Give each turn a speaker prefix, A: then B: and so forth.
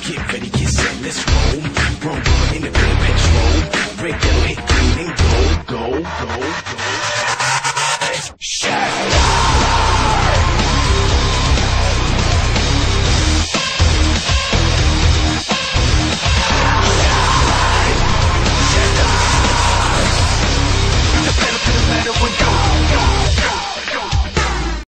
A: Get ready, get set, let's roll. Run, in the petrol. Red, yellow, hit green and gold.